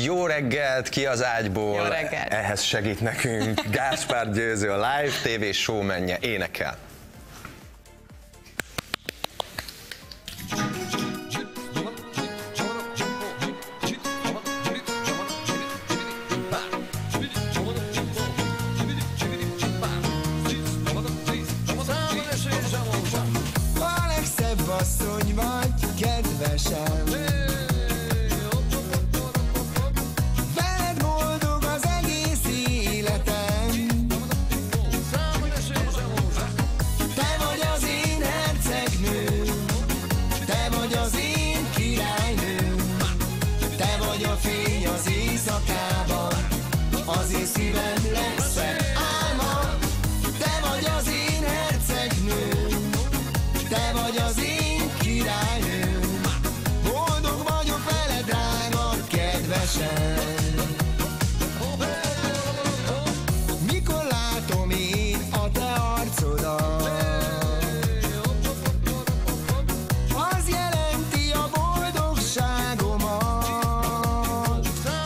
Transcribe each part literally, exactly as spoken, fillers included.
Jó reggelt, ki az ágyból? Jó reggelt. Ehhez segít nekünk Gáspár Győző, a Live té vé showmenje, énekel. A legszebb asszony vagy, kedvesem. Veled boldog az egész életem. Te vagy az én hercegnőm, te vagy az én királynőm, te vagy a fény az éjszakában, az én szívem legszebb álma. Te vagy az én hercegnőm, te vagy az én királynőm, boldog vagyok vele, drága kedvesem. Mikor látom én a te arcodat, az jelenti a boldogságomat.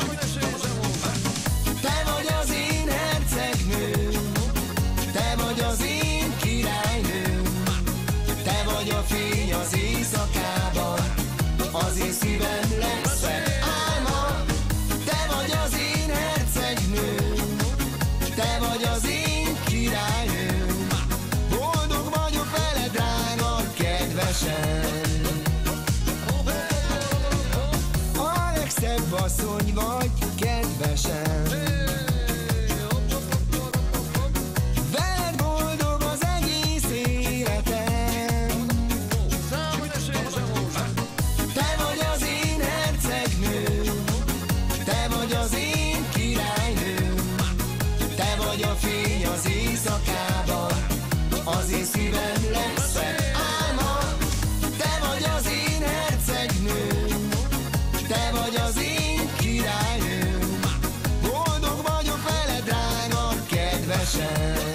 Te vagy az én hercegnőm, te vagy az én királynőm, te vagy a fény az éjszakában, az én szívem legszebb álma. Te vagy az én hercegnőm, te vagy az én királynőm, boldog vagyok vele, drága kedvesem. A legszebb asszony vagy, kedvesem. Veled boldog az egész életem. Te vagy az én hercegnőm, te vagy az én királynőm, te vagy a fény az éjszakában, az én szívem legszebb álma. Te vagy az én hercegnőm, te vagy az én királynőm, boldog vagyok vele, drága kedvesem.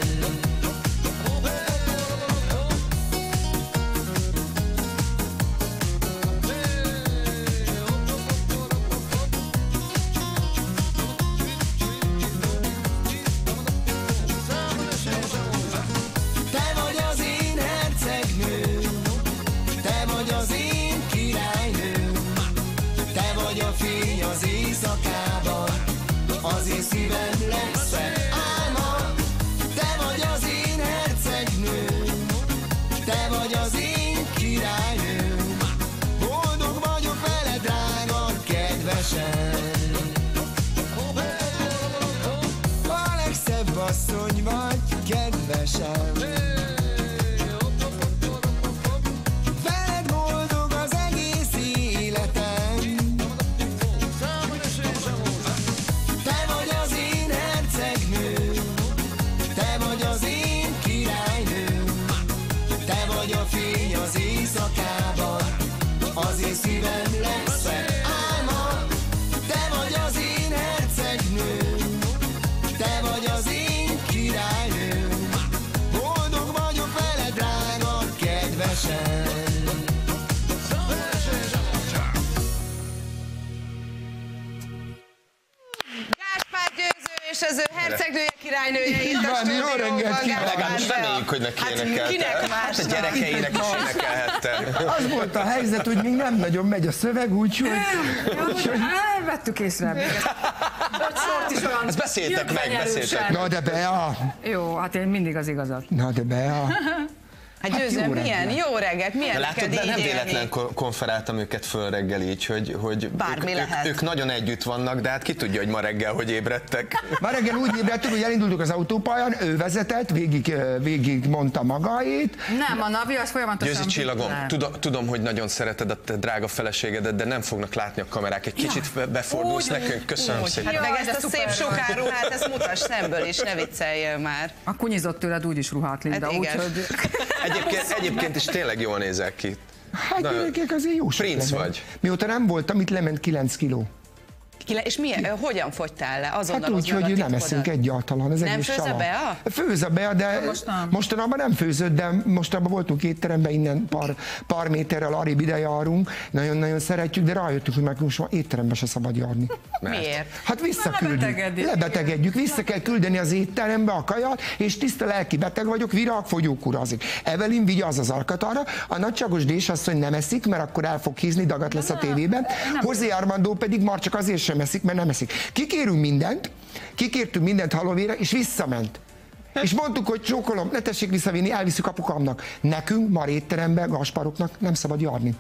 Te vagy az én hercegnőm, te vagy az én királynőm, te vagy a fény az éjszakában, az én szívem legszebb álma. Te vagy az én hercegnőm, te vagy az én királynőm, boldog vagyok vele, drága kedvesem. A legszebb asszony vagy, kedvesem. Veled boldog az egész életem. Te vagy az én hercegnőm, te vagy az én királynőm, te vagy a fény az éjszakában, az én szívem legszebb álma. Te vagy az én hercegnőm, te vagy az én királynőm, boldog vagyok vele, drága kedvesem. Gáspár Győző és az ő hercegnője, királynője itt a van, jó stúdióban. reggelt kívánok! Legalábbis reméljük, hogy neki Hát énekelte. kinek Hát a másnak? gyerekeinek is énekelhette. Az volt a helyzet, hogy még nem nagyon megy a szöveg, úgyhogy... úgyhogy... Vettük észre még. Öt sort is olyan. Ezt beszéltek meg, beszéltek. Na de Bea! Jó, hát én mindig az igazat. Na de Bea! Hát Hát Győző, jó milyen? reggelt. Jó reggelt, milyen Látod, neked de így nem élni? véletlen ko- konferáltam őket föl reggel így, hogy, hogy Bármi ők, lehet. ők, ők nagyon együtt vannak, de hát ki tudja, hogy ma reggel hogy ébredtek. Ma reggel úgy ébredtünk, hogy elindultuk az autópályán, ő vezetett, végig, végig mondta magait. Nem, a Navi az folyamatosan... Győzi csillagom, Nem. tudom, tudom, hogy nagyon szereted a te drága feleségedet, de nem fognak látni a kamerák. Egy kicsit befordulsz Úgy, nekünk? Köszönöm úgy. szépen. Hát meg Jaj, de ezt a szuper szép vagy. sokáruhát, ezt mutass szemből is, ne vicceljél már. A kunyizott tőled úgyis ruhát, Linda, Hát igen. úgyhogy... Egyébként, egyébként is tényleg jól nézel ki. Hát Na, gyerekek, azért jó sok princ lement. vagy. Mióta nem voltam, itt lement kilenc kiló. És milyen, hogyan fogytál le? Azonnal Hát úgy, hogy nem eszünk egyáltalán. Ez nem egész főz a család. Bea? Főz a Bea, de most nem. mostanában nem főzött, de mostanában voltunk étteremben, innen pár, pár méterrel arrébb ide járunk. Nagyon-nagyon szeretjük, de rájöttünk, hogy meg most már étterembe se szabad járni. Miért? Hát visszaküldjük, Lebetegedés. lebetegedjük, vissza kell küldeni az étterembe a kaját, és tiszta lelki beteg vagyok, virágfogyók urazik. Evelyn vigyáz az alkatára, a nagyságos désasszony nem eszik, mert akkor el fog hízni, dagat lesz a tévében. José Armando pedig már csak azért sem eszik, mert nem eszik. Kikérünk mindent, kikértünk mindent halóvére, és visszament. És mondtuk, hogy csókolom, ne tessék visszavinni, elviszük apukámnak. Nekünk már étteremben, Gasparoknak nem szabad járni.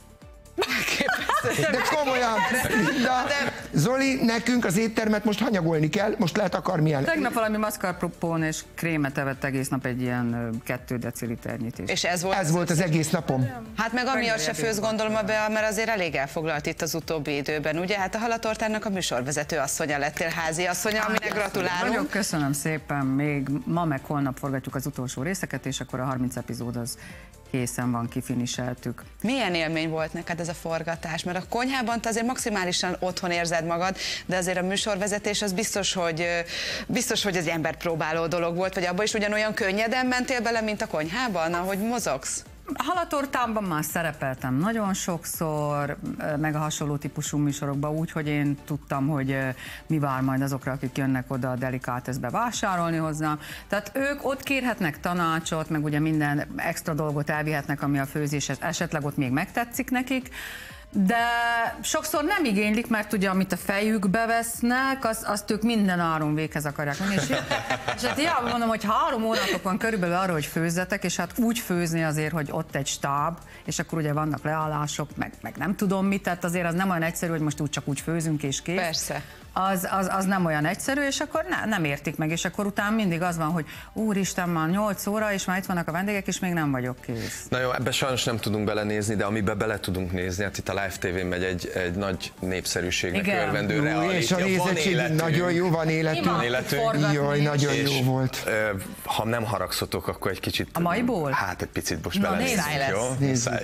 De komolyan, Linda, Zoli, nekünk az éttermet most hanyagolni kell, most lehet akármilyen. Tegnap valami mascarpone és krémet evett egész nap egy ilyen kettő deciliternyit is. És ez volt? Ez volt az egész napom. Hát meg amiatt se főz, gondolom a Bea, mert azért elég elfoglalt itt az utóbbi időben, ugye? Hát a Halatortának a műsorvezető asszonya lettél, házi asszonya, aminek gratulálunk. Nagyon köszönöm szépen, még ma meg holnap forgatjuk az utolsó részeket, és akkor a harminc epizód az készen van, kifiniseltük. Milyen élmény volt neked ez a forgatás? Mert a konyhában te azért maximálisan otthon érzed magad, de azért a műsorvezetés az biztos, hogy, biztos, hogy ez egy emberpróbáló dolog volt, vagy abban is ugyanolyan könnyeden mentél bele, mint a konyhában, ahogy mozogsz? Halatortámban már szerepeltem nagyon sokszor, meg a hasonló típusú műsorokban úgy, hogy én tudtam, hogy mi vár majd azokra, akik jönnek oda a Delicatesbe vásárolni hozzá. Tehát ők ott kérhetnek tanácsot, meg ugye minden extra dolgot elvihetnek, ami a főzés, esetleg ott még megtetszik nekik. De sokszor nem igénylik, mert ugye amit a fejükbe vesznek, azt, azt ők minden áron véghez akarják menni. És, és hát hiába mondom, hogy három óratok van körülbelül arra, hogy főzzetek, és hát úgy főzni azért, hogy ott egy stáb, és akkor ugye vannak leállások, meg, meg nem tudom mit, tehát azért az nem olyan egyszerű, hogy most úgy csak úgy főzünk és kész. Persze. Az, az, az nem olyan egyszerű, és akkor ne, nem értik meg, és akkor utána mindig az van, hogy úristen, már nyolc óra, és már itt vannak a vendégek, és még nem vagyok kész. Na jó, ebbe sajnos nem tudunk belenézni, de amiben bele tudunk nézni, hát itt a Live té vén megy egy, egy nagy népszerűségnek Igen. örvendő Ú, realitja. és a Van nézettség életünk. nagyon jó, van életünk. Van életünk. Jaj, nagyon És, jó volt. ö, ha nem haragszotok, akkor egy kicsit... A maiból? Hát egy picit most Na, belenézzük, nézzük. jó? Nézzük. Muszáj.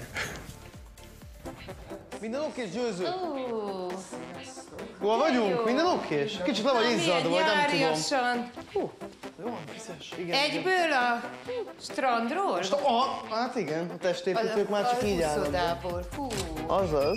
Minden okés, Győző? Hol vagyunk? Minden okés? Kicsit le vagy izzadva, vagy nem tudom. Nyáriasan. Hú, jó van, viszes. Igen. Egyből a strandról? Aha, hát igen, a testépítők már csak így állnak. Uszodából. Fú, Azaz.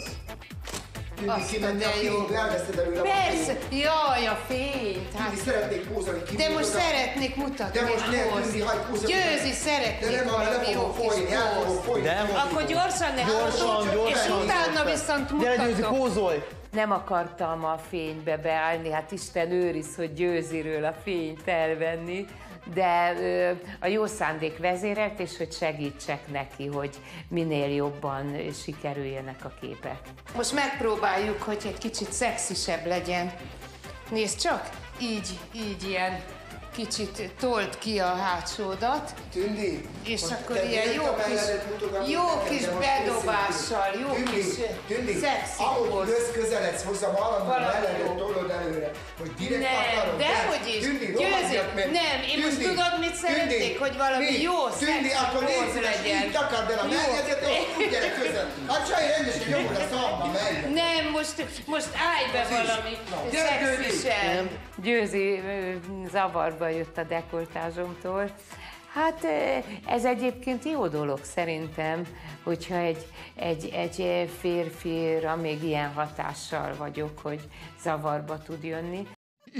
azt a de jó. Persze, jaj, a fényt. Hát, Szeretnék pózolni, de most szeretnék mutatni. De most ne, ahhoz. Győzi, hagyd pózolni. Győzi, szeretnék valami jó kis póz. De Akkor gyorsan ne Gyorsan, hallgatok, és gyorsan. utána viszont gyere Győzi, mutatok. pózolj! Nem akartam a fénybe beállni, hát Isten őriz, hogy Győziről a fényt elvenni, de ö, a jó szándék vezérelt, és hogy segítsek neki, hogy minél jobban sikerüljenek a képek. Most megpróbáljuk, hogy egy kicsit szexisebb legyen. Nézd csak, így, így ilyen kicsit told ki a hátsódat. Tündi, És most akkor te ilyen miért jó a kis, melledet mutogatni jó nekem, kis de most bedobással, jó Tündi, kis Tündi, szexi ahogy volt. jössz, közeledsz hozzám, állandóan Valami melledet jó. tolod előre, hogy direkt Nem, akarom. dehogy is. Tündi, Győzi, rohadjak meg. nem, én most Tündi, tudod, mit szeretnék, Tündi, hogy valami mi? jó, Tündi, szexi akkor póz nézd, legyen. így takard el a Jó. melledet, úgy gyere közel. Hát sajj rendesen nyomod a szamba mellett. Nem, most, most állj be valami gyere, Győzi. szexisebb. Győzi ö, zavarba jött a dekoltázsomtól. Hát ö, ez egyébként jó dolog szerintem, hogyha egy, egy, egy férfira még ilyen hatással vagyok, hogy zavarba tud jönni.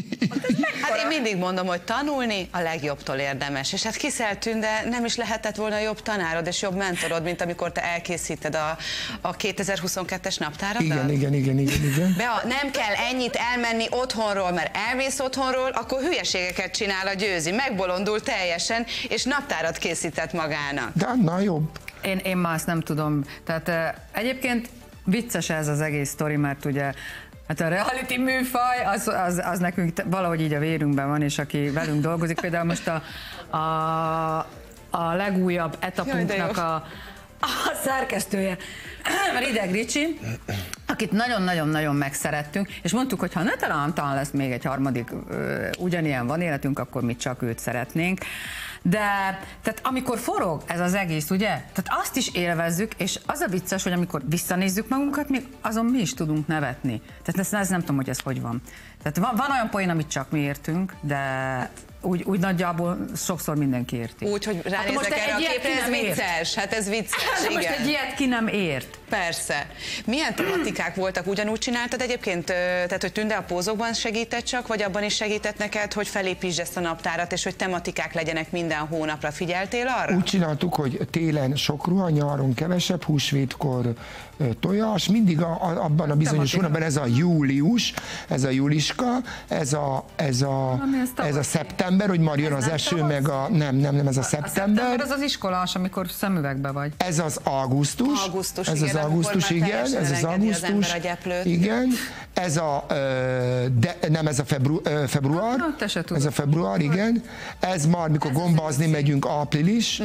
Hát én mindig mondom, hogy tanulni a legjobbtól érdemes. És hát Kissel Tünde nem is lehetett volna jobb tanárod és jobb mentorod, mint amikor te elkészíted a, a kétezer-huszonkettes naptáradat? Igen, igen, igen, igen, igen. Bea, nem kell ennyit elmenni otthonról, mert elvész otthonról, akkor hülyeségeket csinál a Győzi. Megbolondul teljesen, és naptárat készített magának. De annál jobb. Én, én már ezt nem tudom. Tehát eh, egyébként vicces ez az egész sztori, mert ugye hát a reality műfaj, az, az, az nekünk valahogy így a vérünkben van, és aki velünk dolgozik, például most a, a, a legújabb etapunknak a, a szerkesztője, Rideg Ricsi, aki akit nagyon-nagyon-nagyon megszerettünk, és mondtuk, hogy ha ne talán lesz még egy harmadik ö, ugyanilyen van életünk, akkor mi csak őt szeretnénk. De tehát amikor forog ez az egész, ugye? Tehát azt is élvezzük, és az a vicces, hogy amikor visszanézzük magunkat, még azon mi is tudunk nevetni. Tehát ezt, ezt nem tudom, hogy ez hogy van. Tehát van, van olyan poén, amit csak mi értünk, de úgy, úgy nagyjából sokszor mindenki érti. Úgy, hogy ránézek hát erre a képre, ez vicces. Hát ez vicces, hát, igen. Most egy ilyet ki nem ért. Persze. Milyen tematikák voltak? Ugyanúgy csináltad egyébként? Tehát, hogy Tünde a pózokban segített csak, vagy abban is segített neked, hogy felépítsd ezt a naptárat, és hogy tematikák legyenek minden hónapra? Figyeltél arra? Úgy csináltuk, hogy télen sok ruha, nyáron kevesebb, húsvétkor tojás, mindig a, a, abban a bizonyos hónapban ez a július, ez a júliska, ez a, ez a, ez a szeptember, hogy már jön az eső, meg a, nem, nem, nem, ez a szeptember. A szeptember az az iskolás, amikor szemüvegbe vagy. Ez az augusztus. Augusztus, ez igen, az augusztus, igen, ez az augusztus. Az igen, ez a, de, nem, ez a febru, február. Na, te se tudod. Ez a február, igen. Ez már, mikor gombazni megyünk, április.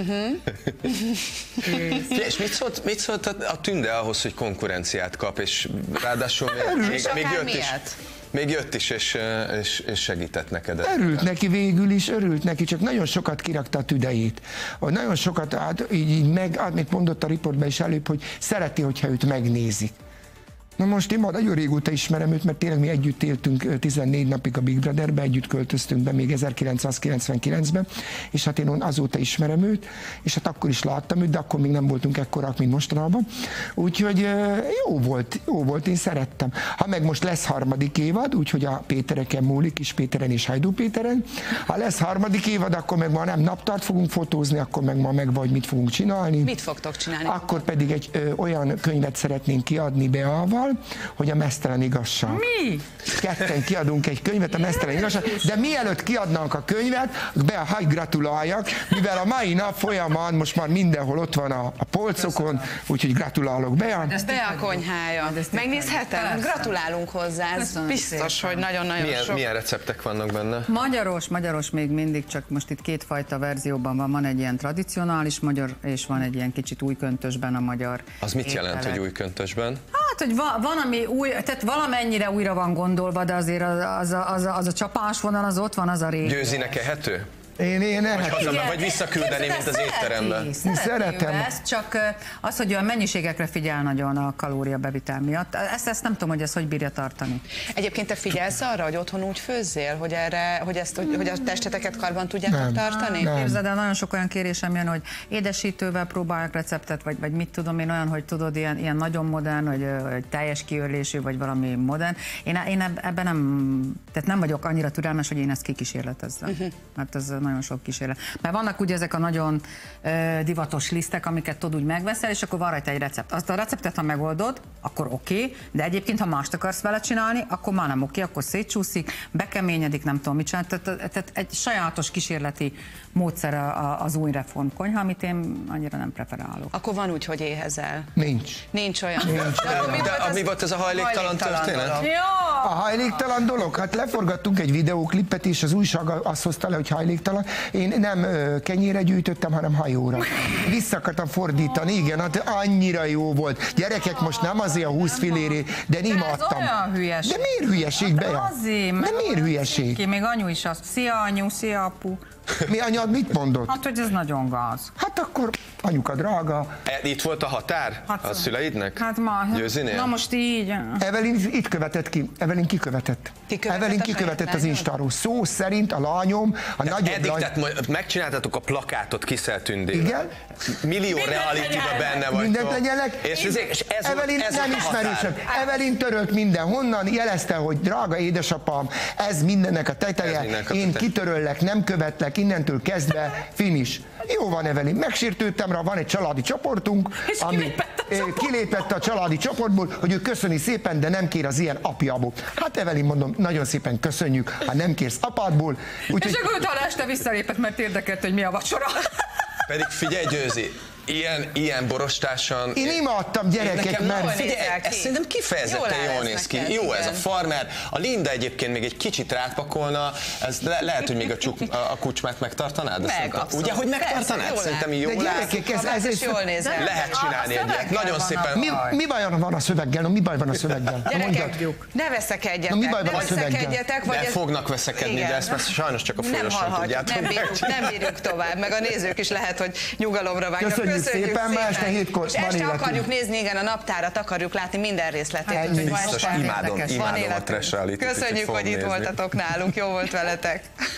És mit szólt, mit szólt a, a Tünde ahhoz, hogy konkurenciát kap, és ráadásul még, még, még jött is. Még jött is, és, és, és segített neked. Örült neki végül is, örült neki, csak nagyon sokat kirakta a tüdejét. Nagyon sokat, hát így, így meg, amit mondott a riportban is előbb, hogy szereti, hogyha őt megnézik. Na most én már nagyon régóta ismerem őt, mert tényleg mi együtt éltünk tizennégy napig a Big Brotherbe, együtt költöztünk be még ezerkilencszázkilencvenkilencben, és hát én azóta ismerem őt, és hát akkor is láttam őt, de akkor még nem voltunk ekkorak, mint mostanában. Úgyhogy jó volt, jó volt, én szerettem. Ha meg most lesz harmadik évad, úgyhogy a Pétereken múlik, Kis Péteren és Hajdú Péteren, ha lesz harmadik évad, akkor meg már nem naptárt fogunk fotózni, akkor meg ma meg vagy mit fogunk csinálni. Mit fogtok csinálni? Akkor pedig egy ö, olyan könyvet szeretnénk kiadni Beával, hogy a meztelen igazság. Mi? Ketten kiadunk egy könyvet, a meztelen igazság, de mielőtt kiadnánk a könyvet, be a hagy gratuláljak, mivel a mai nap folyamán most már mindenhol ott van a, a polcokon, úgyhogy gratulálok Bea. Bea konyhája. Megnézhetem? Gratulálunk hozzá, ez biztos, hogy nagyon-nagyon milyen, sok. milyen receptek vannak benne? Magyaros, magyaros még mindig, csak most itt kétfajta verzióban van, van egy ilyen tradicionális magyar, és van egy ilyen kicsit új köntösben a magyar. Az mit ételek. jelent, hogy új köntösben? Hát, hogy van, van, ami új, tehát valamennyire újra van gondolva, de azért az, az, a, az, a, az a csapásvonal, az ott van, az a régi. Győzinek ehető? Én, én Vagy, haza, vagy visszaküldeni, mint az étteremben. Szeretem. Ezt, csak az, hogy a mennyiségekre figyel nagyon a kalóriabevitel miatt. Ezt, ezt nem tudom, hogy ezt hogy bírja tartani. Egyébként te figyelsz arra, hogy otthon úgy főzzél, hogy, erre, hogy, ezt, hogy, hogy a testeteket karban tudjátok nem. tartani? Nem. Képzeld el, nagyon sok olyan kérésem jön, hogy édesítővel próbálják receptet, vagy, vagy mit tudom én, olyan, hogy tudod, ilyen, ilyen nagyon modern, hogy, hogy teljes kiörlésű, vagy valami modern. Én, én ebben nem, tehát nem vagyok annyira türelmes, hogy én ezt kikísérletezzem. Uh-huh. Mert ez nagyon sok kísérlet. Mert vannak ugye ezek a nagyon uh, divatos lisztek, amiket tudod úgy megveszel, és akkor van rajta egy recept. Azt a receptet, ha megoldod, akkor oké, okay, de egyébként, ha mást akarsz vele csinálni, akkor már nem oké, okay, akkor szétcsúszik, bekeményedik, nem tudom mit csinálni. Tehát, tehát egy sajátos kísérleti módszer az új reformkonyha, amit én annyira nem preferálok. Akkor van úgy, hogy éhezel? Nincs. Nincs olyan. Nincs. De, de, de mi volt ez a hajléktalan, hajléktalan történet? A hajléktalan dolog? Hát leforgattunk egy videóklipet, és az újság azt hozta le, hogy hajléktalan. Én nem kenyére gyűjtöttem, hanem hajóra. Vissza akartam fordítani, igen, hát annyira jó volt. Gyerekek, most nem azért a húsz filléré, de nem de adtam. Olyan hülyeség. De miért hülyeség, Bea? Azért, de miért hülyeség? Ki, még anyu is az. Szia anyu, szia apu. Mi anyád mit mondott? Hát, hogy ez nagyon gáz. Hát akkor anyuka drága. E, itt volt a határ? Hát, a szüleidnek? Hát ma. Győzinél? Na most így. Evelyn itt követett ki. Evelyn kikövetett. Evelyn kikövetett az Instáról. Szó szerint a lányom, a nagyobb eddig, lány... tehát megcsináltatok a plakátot Kiszel Tündével. Igen. Millió reality-ba benne vagytok. Mindent legyenek. És ez, és ez Evelyn volt, ez nem ismerősöm. Evelyn törölt mindenhonnan, jelezte, hogy drága édesapám, ez mindennek a teteje. Én kitöröllek, nem követlek, innentől kezdve finish. Jó van, Evelyn, megsértődtem rá, van egy családi csoportunk, és ami kilépett a, csoport. kilépett a családi csoportból, hogy ő köszöni szépen, de nem kér az ilyen apjából. Hát Evelyn, mondom, nagyon szépen köszönjük, ha nem kérsz apádból. Úgy, és akkor utána este visszalépett, mert érdekelt, hogy mi a vacsora. Pedig figyelj, Győzi, ilyen, ilyen borostásan... Én imádtam gyerekek, nekem, mert... Figyelj, ez szerintem kifejezetten jól, jól néz ki. Neked, jó igen. Ez a farmer. A Linda egyébként még egy kicsit rátpakolna, ez le, lehet, hogy még a, csuk, a, a kucsmát megtartanád? Meg, abszolút. Ugye, hogy megtartanád? Persze, szerintem jó de gyerekek, ez, ez, ez jól nézel. Lehet csinálni egyet. Nagyon szépen... Mi, mi baj van a szöveggel? No, mi baj van a szöveggel? Gyerekek, ne veszekedjetek. No, mi baj van ne a veszekedjetek, vagy de ez... fognak veszekedni, igen. De ezt már sajnos csak a folyosón tudjátok. Nem bírjuk, nem bírjuk tovább, meg a nézők is lehet, hogy nyugalomra vágynak. Köszönjük, Köszönjük szépen, szépen. Ma este hétkor és este akarjuk nézni, igen, a naptárat akarjuk látni minden részletét. Biztos, imádom, imádom a trash reality-t. Köszönjük, hogy itt voltatok nálunk, jó volt veletek.